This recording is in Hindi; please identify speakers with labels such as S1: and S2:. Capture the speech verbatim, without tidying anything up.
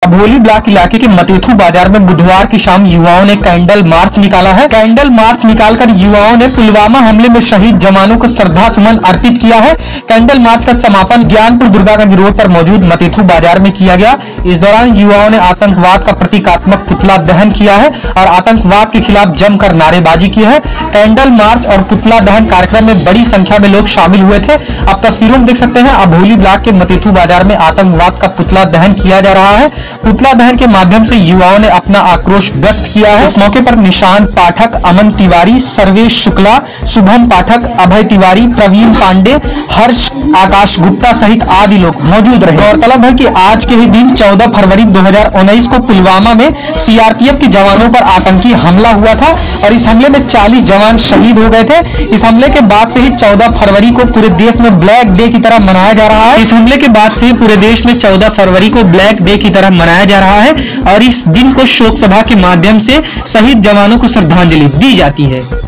S1: अभोली ब्लॉक इलाके के मतेथू बाजार में बुधवार की शाम युवाओं ने कैंडल मार्च निकाला है। कैंडल मार्च निकालकर युवाओं ने पुलवामा हमले में शहीद जवानों को श्रद्धा सुमन अर्पित किया है। कैंडल मार्च का समापन ज्ञानपुर दुर्गागंज रोड पर मौजूद मतेथू बाजार में किया गया। इस दौरान युवाओं ने आतंकवाद का प्रतीकात्मक पुतला दहन किया है और आतंकवाद के खिलाफ जमकर नारेबाजी की है। कैंडल मार्च और पुतला दहन कार्यक्रम में बड़ी संख्या में लोग शामिल हुए थे। आप तस्वीरों में देख सकते हैं अभोली ब्लॉक के मतेथू बाजार में आतंकवाद का पुतला दहन किया जा रहा है। पुतला दहन के माध्यम से युवाओं ने अपना आक्रोश व्यक्त किया है। इस मौके पर निशान पाठक, अमन तिवारी, सर्वेश शुक्ला, शुभम पाठक, अभय तिवारी, प्रवीण पांडे, हर्ष, आकाश गुप्ता सहित आदि लोग मौजूद रहे। गौरतलब है कि आज के ही दिन चौदह फरवरी दो हजार उन्नीस को पुलवामा में सीआरपीएफ के जवानों पर आतंकी हमला हुआ था और इस हमले में चालीस जवान शहीद हो गए थे। इस हमले के बाद से ही चौदह फरवरी को पूरे देश में ब्लैक डे की तरह मनाया जा रहा है। इस हमले के बाद से पूरे देश में चौदह फरवरी को ब्लैक डे की तरह मनाया जा रहा है और इस दिन को शोक सभा के माध्यम से शहीद जवानों को श्रद्धांजलि दी जाती है।